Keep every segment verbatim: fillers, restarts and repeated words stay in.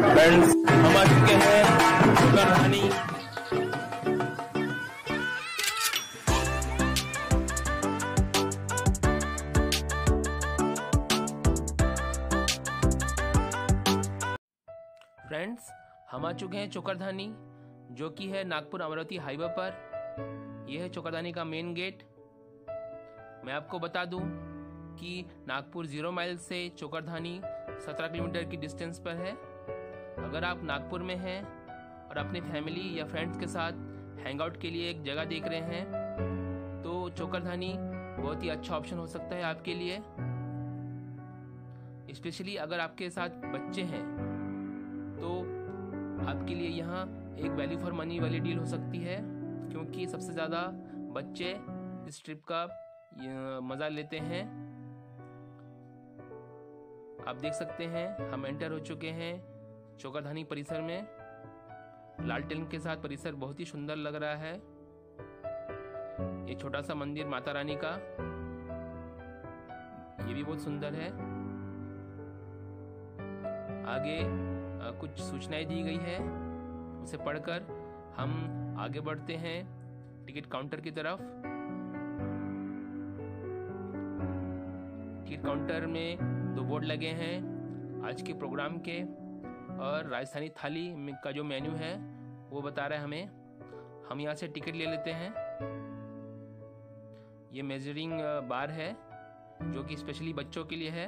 Friends, हम आ चुके हैं चोकरधानी। फ्रेंड्स, हम आ चुके हैं चोकरधानी, जो कि है नागपुर अमरावती हाईवे पर। यह है चोकरधानी का मेन गेट। मैं आपको बता दूं कि नागपुर जीरो माइल से चोकरधानी सत्रह किलोमीटर की डिस्टेंस पर है। अगर आप नागपुर में हैं और अपनी फैमिली या फ्रेंड्स के साथ हैंग आउट के लिए एक जगह देख रहे हैं तो चोकरधानी बहुत ही अच्छा ऑप्शन हो सकता है आपके लिए। स्पेशली अगर आपके साथ बच्चे हैं तो आपके लिए यहाँ एक वैल्यू फॉर मनी वाली डील हो सकती है, क्योंकि सबसे ज़्यादा बच्चे इस ट्रिप का मज़ा लेते हैं। आप देख सकते हैं हम एंटर हो चुके हैं चोकरधानी परिसर में। लालटेन के साथ परिसर बहुत ही सुंदर लग रहा है। ये छोटा सा मंदिर माता रानी का, ये भी बहुत सुंदर है। आगे आ, कुछ सूचनाएं दी गई है, उसे पढ़कर हम आगे बढ़ते हैं टिकट काउंटर की तरफ। टिकट काउंटर में दो बोर्ड लगे हैं आज के प्रोग्राम के, और राजस्थानी थाली का जो मेन्यू है वो बता रहा है हमें। हम यहाँ से टिकट ले लेते हैं। ये मेजरिंग बार है जो कि स्पेशली बच्चों के लिए है।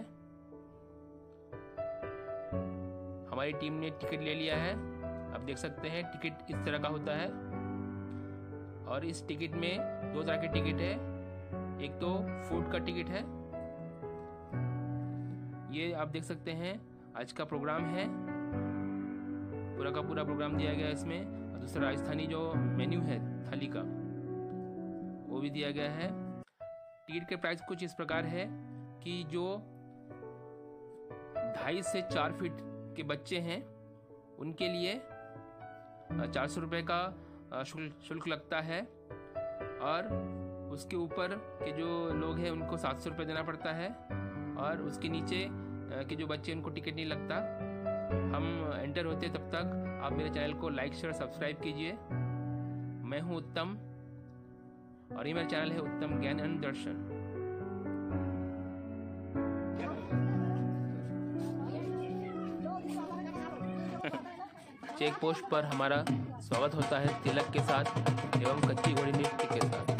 हमारी टीम ने टिकट ले लिया है। आप देख सकते हैं टिकट इस तरह का होता है, और इस टिकट में दो तरह के टिकट है। एक तो फूड का टिकट है, ये आप देख सकते हैं आज का प्रोग्राम है, पूरा का पूरा प्रोग्राम दिया गया है इसमें। और दूसरा राजस्थानी जो मेन्यू है थाली का वो भी दिया गया है। टिकट के प्राइस कुछ इस प्रकार है कि जो ढाई से चार फीट के बच्चे हैं उनके लिए चार सौ रुपये का शुल्क लगता है, और उसके ऊपर के जो लोग हैं उनको सात सौ रुपये देना पड़ता है, और उसके नीचे के जो बच्चे उनको टिकट नहीं लगता। हम एंटर होते तब तक आप मेरे चैनल को लाइक शेयर सब्सक्राइब कीजिए। मैं हूं उत्तम और ये मेरा चैनल है उत्तम ज्ञान एंड दर्शन। चेक पोस्ट पर हमारा स्वागत होता है तिलक के साथ एवं कच्ची घोड़ी नृत्य के साथ।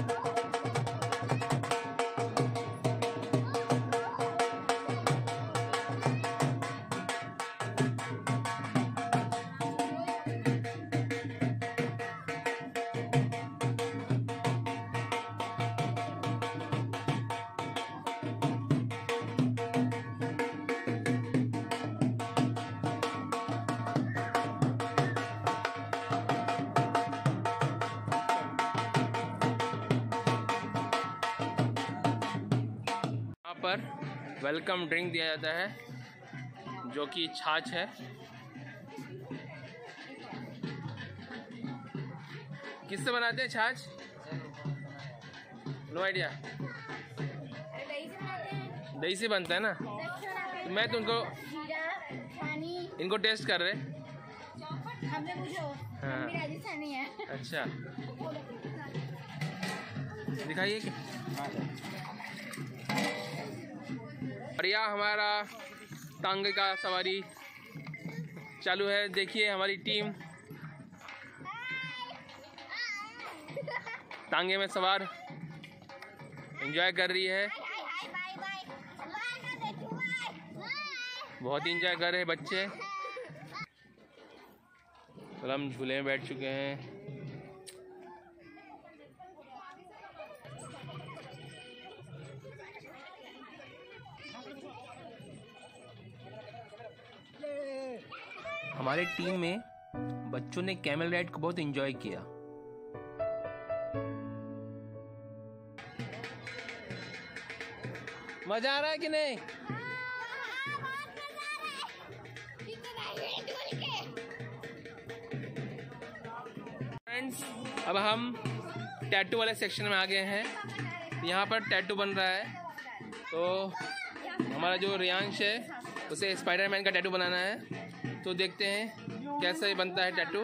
पर वेलकम ड्रिंक दिया जाता है जो कि छाछ है। किससे बनाते हैं छाछ? No idea. दही से बनता है ना, तो मैं तो उनको इनको टेस्ट कर रहे। हाँ अच्छा, दिखाइए। और यह हमारा टांगे का सवारी चालू है। देखिए हमारी टीम टांगे में सवार एंजॉय कर रही है। बहुत ही एंजॉय कर रहे हैं बच्चे। तो हम झूले में बैठ चुके हैं। हमारे टीम में बच्चों ने कैमल राइड को बहुत एंजॉय किया। मजा आ रहा है कि नहीं? फ्रेंड्स, अब हम टैटू वाले सेक्शन में आ गए हैं। यहाँ पर टैटू बन रहा है, तो हमारा जो रियांश है उसे स्पाइडरमैन का टैटू बनाना है। तो देखते हैं कैसा ये बनता है टैटू।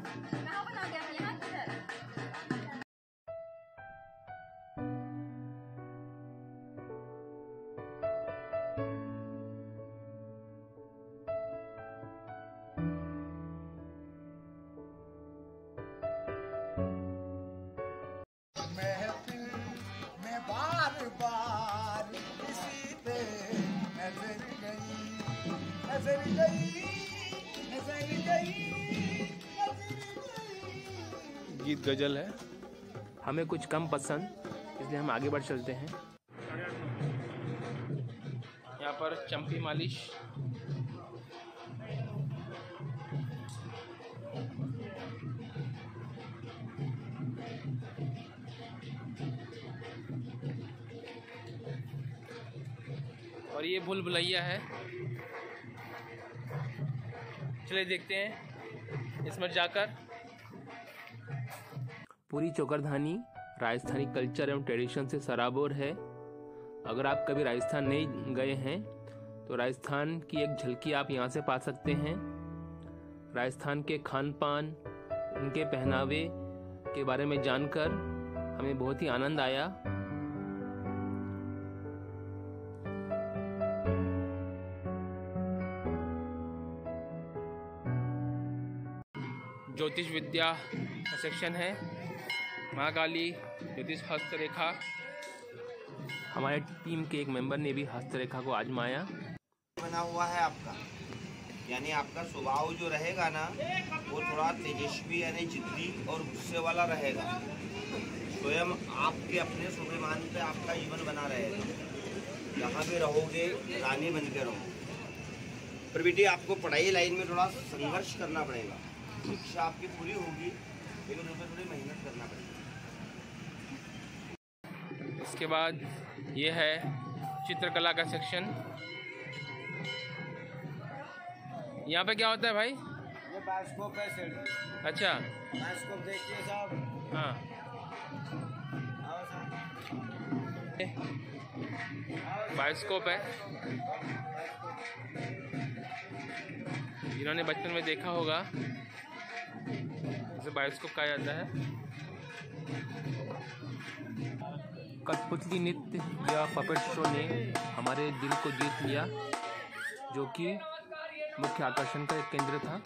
गीत गजल है, हमें कुछ कम पसंद, इसलिए हम आगे बढ़ चलते हैं। यहाँ पर चंपी मालिश, और ये भूल भुलैया है। चलिए देखते हैं इसमें जाकर। पूरी चौकरधानी राजस्थानी कल्चर एवं ट्रेडिशन से सराबोर है। अगर आप कभी राजस्थान नहीं गए हैं तो राजस्थान की एक झलकी आप यहाँ से पा सकते हैं। राजस्थान के खान पान, उनके पहनावे के बारे में जानकर हमें बहुत ही आनंद आया। ज्योतिष विद्या का सेक्शन है, महाकाली ज्योतिष हस्तरेखा। हमारे टीम के एक मेंबर ने भी हस्तरेखा को आजमाया। बना हुआ है आपका, यानी आपका स्वभाव जो रहेगा ना वो थोड़ा तेजस्वी यानी जिद्दी और गुस्से वाला रहेगा। स्वयं आपके अपने स्वाभिमान पे आपका जीवन बना रहेगा। जहाँ भी रहोगे रानी बन के रहो। पर बेटी आपको पढ़ाई लाइन में थोड़ा संघर्ष करना पड़ेगा। शिक्षा आपकी पूरी होगी लेकिन उसमें थोड़ी मेहनत करना पड़ेगा। इसके बाद ये है चित्रकला का सेक्शन। यहाँ पे क्या होता है भाई? ये बायोस्कोप है सर। अच्छा, बायोस्कोप देखिए साहब। हाँ, बायोस्कोप है। जिन्होंने बचपन में देखा होगा इसे बायोस्कोप कहा जाता है। कठपुतली नृत्य या पपेट शो ने हमारे दिल को जीत लिया, जो कि मुख्य आकर्षण का एक केंद्र था।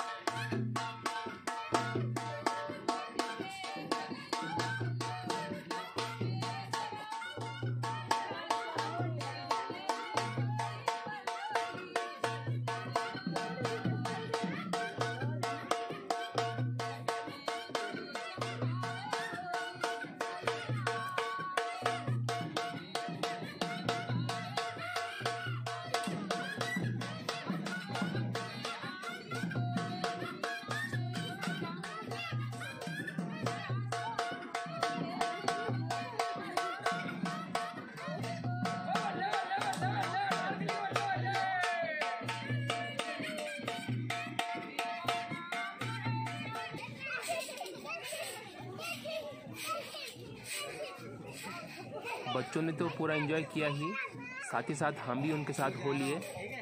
बच्चों ने तो पूरा एंजॉय किया ही, साथ ही साथ हम भी उनके साथ हो लिए।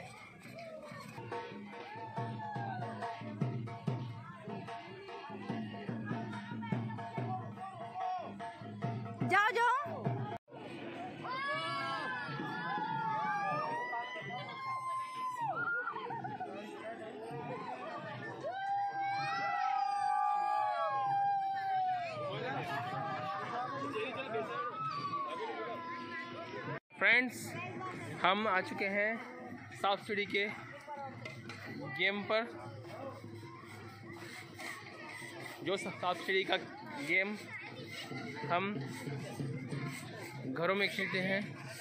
जाओ जाओ। फ्रेंड्स, हम आ चुके हैं सांप सीढ़ी के गेम पर। जो सांप सीढ़ी का गेम हम घरों में खेलते हैं,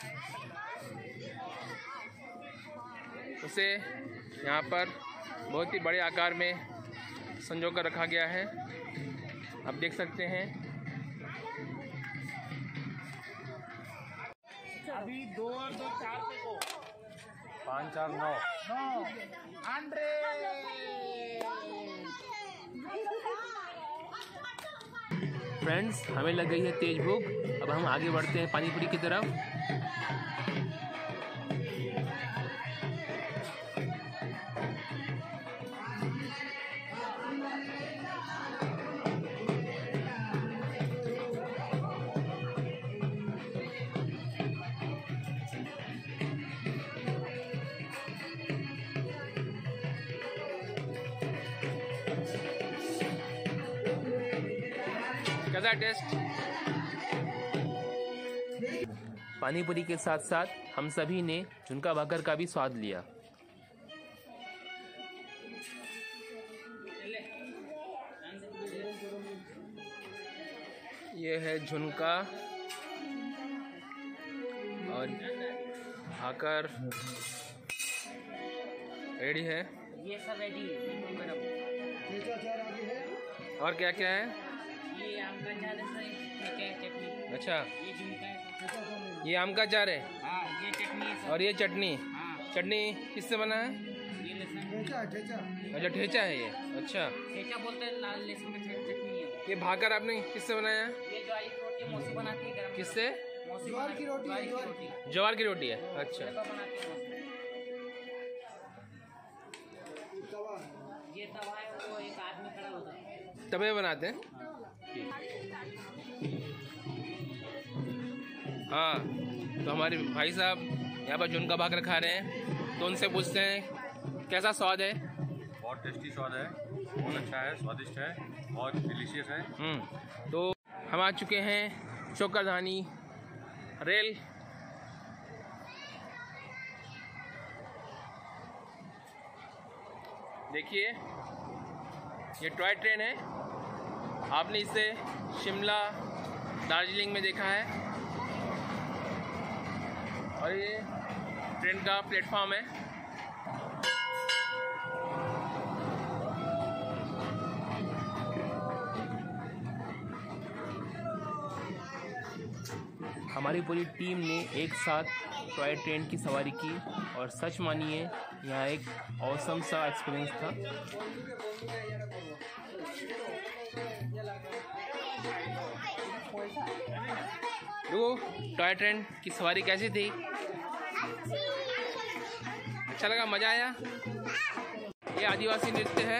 उसे यहाँ पर बहुत ही बड़े आकार में संजो कर रखा गया है। आप देख सकते हैं। अभी दो और दो चार पे को पाँच चार नौ नौ आंड्रे। फ्रेंड्स, हमें लग गई है तेज भूख। अब हम आगे बढ़ते हैं पानी पूरी की तरफ। कैसा टेस्ट? पानी पूरी के साथ साथ हम सभी ने झुनका भाकर का भी स्वाद लिया। ये है झुनका और भाकर रेडी है। ये सब रेडी है। और क्या क्या है? ये आम का अचार है, चटनी। अच्छा, ये झुमका है। ये आम का अचार है। हाँ, ये चटनी है। और ये चटनी। हाँ, चटनी किससे बना है? ये लहसुन। अच्छा, ठेचा है ये। अच्छा, ठेचा बोलते हैं, लाल लहसुन का चटनी है। ये भाकर आपने किससे बनाया? ये ज्वार की रोटी मौसी बनाती है गरम। किससे? मौसी ज्वार की रोटी। ज्वार की रोटी। ज्वार की रोटी है। अच्छा, बनाती है मौसी। ये तवा है, वो एक आदमी खड़ा होता है। तवे बनाते हैं। हाँ, तो हमारे भाई साहब यहाँ पर झुनका भाकर खा रहे हैं, तो उनसे पूछते हैं कैसा स्वाद है। बहुत टेस्टी स्वाद है, बहुत अच्छा है, स्वादिष्ट है, बहुत डिलीशियस है। हम्म तो हम आ चुके हैं चोकरधानी रेल। देखिए, ये टॉय ट्रेन है। आपने इसे शिमला, दार्जिलिंग में देखा है। और ये ट्रेन का प्लेटफॉर्म है। हमारी पूरी टीम ने एक साथ टॉय ट्रेन की सवारी की और सच मानिए यहाँ एक ऑसम सा एक्सपीरियंस था। देखो टॉय ट्रेन की सवारी कैसी थी? अच्छा लगा, मजा आया। ये आदिवासी नृत्य है।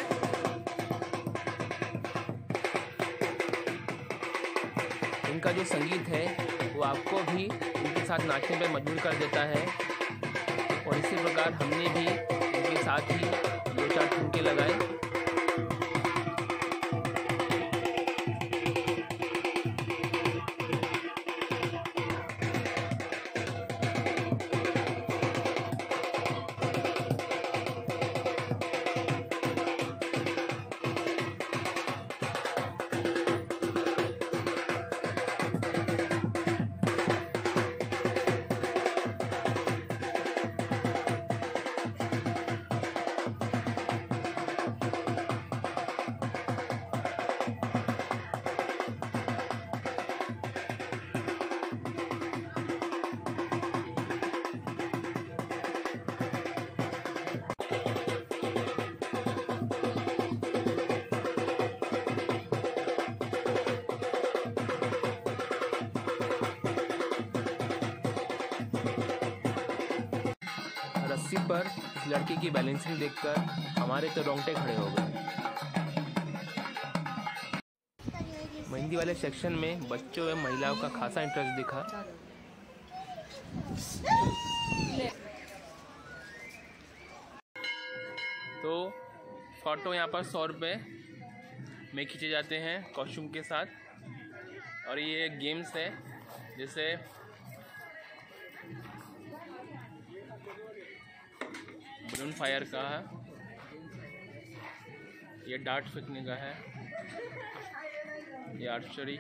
इनका जो संगीत है वो आपको भी इनके साथ नाचने पर मजबूर कर देता है। और इसी प्रकार हमने भी इनके साथ ही दो चार ठुमके लगाए। रस्सी पर इस लड़के की बैलेंसिंग देखकर हमारे तो रोंगटे खड़े हो गए। मेहंदी वाले सेक्शन में बच्चों एवं महिलाओं का खासा इंटरेस्ट दिखा। तो फोटो यहाँ पर सौ रुपये में खींचे जाते हैं कॉस्ट्यूम के साथ। और ये गेम्स है, जैसे बलून फायर का है, ये डार्ट फेंकने का है, ये आर्चरी,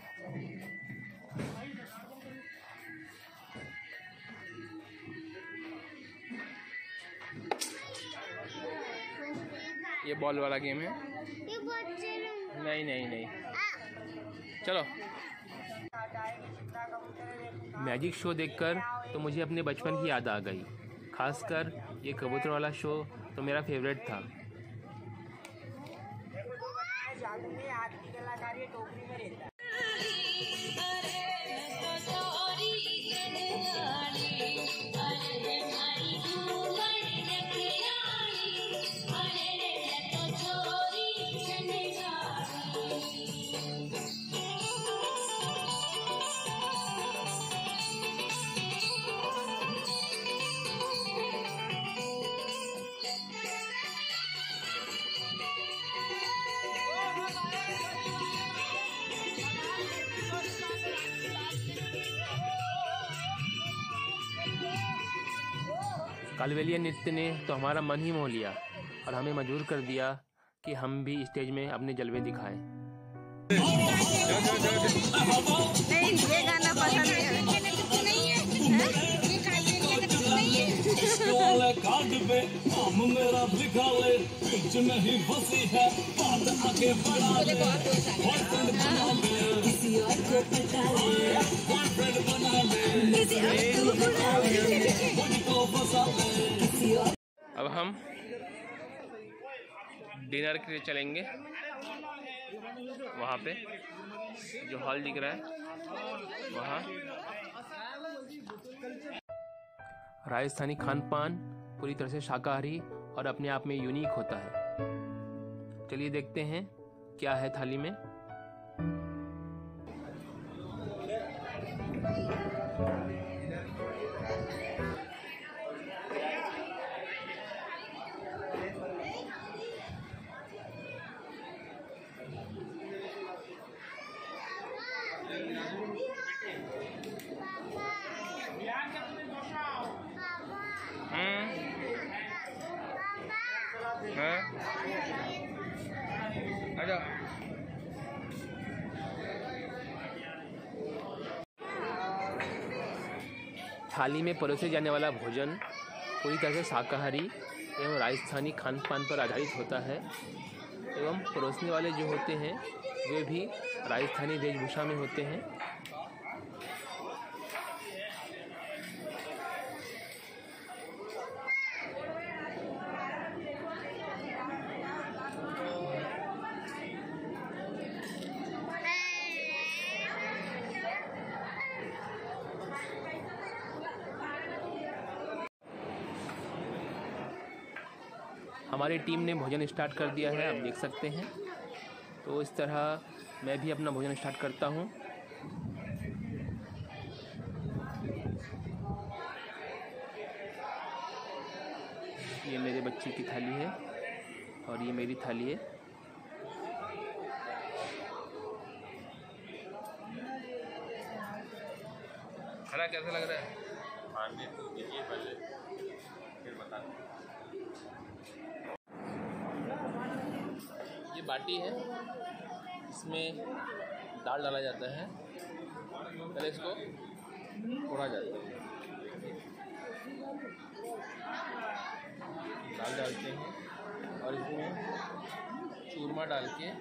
ये बॉल वाला गेम है। नहीं नहीं नहीं, चलो। मैजिक शो देखकर तो मुझे अपने बचपन की याद आ गई। खासकर ये कबूतर वाला शो तो मेरा फेवरेट था। कालबेलिया नृत्य ने तो हमारा मन ही मोह लिया और हमें मजबूर कर दिया कि हम भी स्टेज में अपने जलवे दिखाएं। नहीं, ये गाना पसंद है। अब हम डिनर के लिए चलेंगे। वहाँ पे जो हॉल दिख रहा है वहाँ। राजस्थानी खान पान पूरी तरह से शाकाहारी और अपने आप में यूनिक होता है। चलिए देखते हैं क्या है थाली में। थाली में परोसे जाने वाला भोजन पूरी तरह से शाकाहारी एवं राजस्थानी खान पान पर आधारित होता है एवं परोसने वाले जो होते हैं वे भी राजस्थानी वेशभूषा में होते हैं। हमारी टीम ने भोजन स्टार्ट कर दिया है, आप देख सकते हैं। तो इस तरह मैं भी अपना भोजन स्टार्ट करता हूँ। ये मेरे बच्चे की थाली है और ये मेरी थाली है। खाना कैसा लग रहा है? खाने तो दीजिए पहले, फिर बता। ये बाटी है, इसमें दाल डाला जाता है, पहले इसको फोड़ा जाता है। दाल डालते हैं और इसमें चूरमा डाल के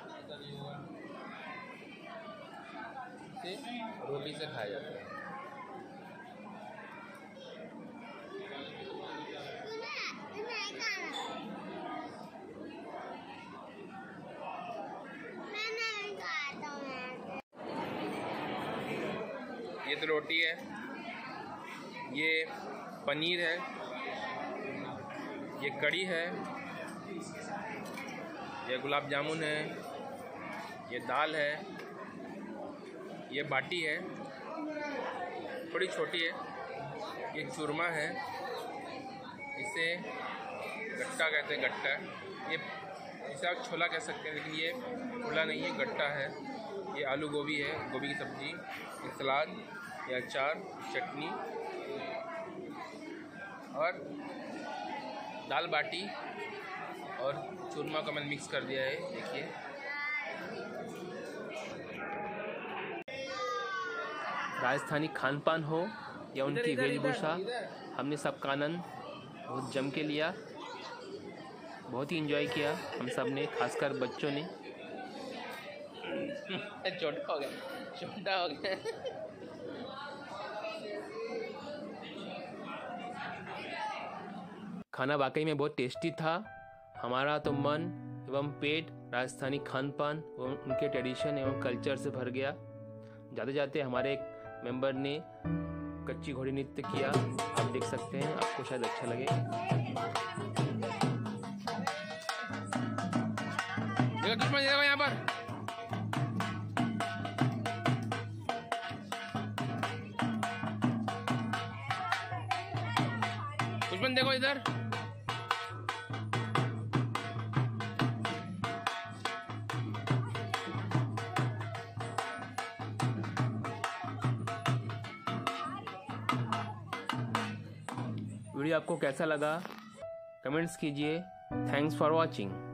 इसे रोटी से खाया जाता है। ये तो रोटी है, ये पनीर है, ये कड़ी है, ये गुलाब जामुन है, ये दाल है, ये बाटी है, थोड़ी छोटी है, ये चूरमा है, इसे गट्टा कहते हैं, गट्टा। ये इसे आप छोला कह सकते हैं, लेकिन ये छोला नहीं है, गट्टा है। ये आलू गोभी है, गोभी की सब्ज़ी, ये सलाद, ये अचार, चटनी और दाल बाटी और चूरमा का मैंने मिक्स कर दिया है। देखिए राजस्थानी खान पान हो या उनकी वेशभूषा, हमने सबका आनंद बहुत जम के लिया, बहुत ही एंजॉय किया हम सब ने, खासकर बच्चों ने। छोटा हो गया, छोटा हो गया। खाना वाकई में बहुत टेस्टी था। हमारा तो मन एवं पेट राजस्थानी खान पान एवं उनके ट्रेडिशन एवं कल्चर से भर गया। जाते जाते हमारे एक मेंबर ने कच्ची घोड़ी नृत्य किया, आप देख सकते हैं, आपको शायद अच्छा लगे। देखो यहाँ पर दुश्मन, देखो इधर। वीडियो आपको कैसा लगा कमेंट्स कीजिए। Thanks for watching.